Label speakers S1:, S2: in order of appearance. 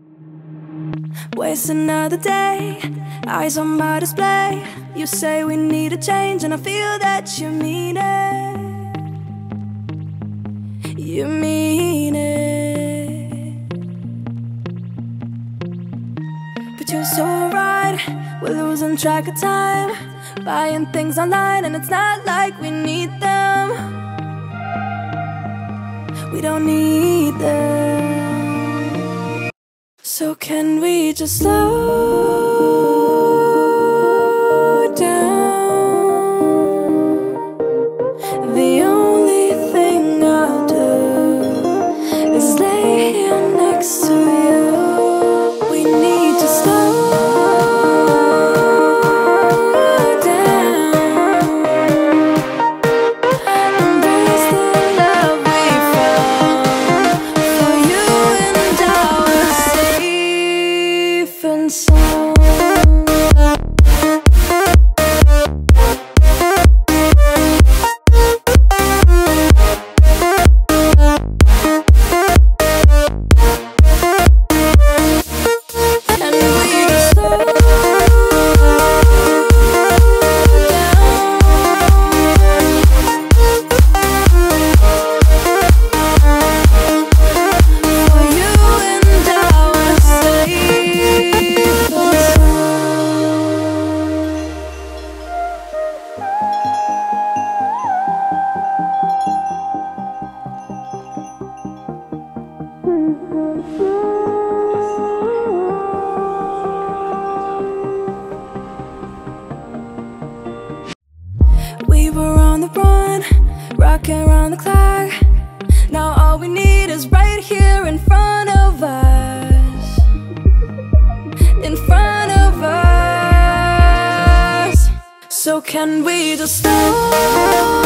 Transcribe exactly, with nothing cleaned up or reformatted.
S1: Waste another day, eyes on my display. You say we need a change, and I feel that you mean it. You mean it. But you're so right, we're losing track of time, buying things online, and it's not like we need them. We don't need them. So can we just slow down? The only thing I'll do is lay here next to you. We need to slow down, embrace the love we found. For you and I were safe and sound. We were on the run, rocking around the clock. Now all we need is right here in front of us. In front of us. So can we just slow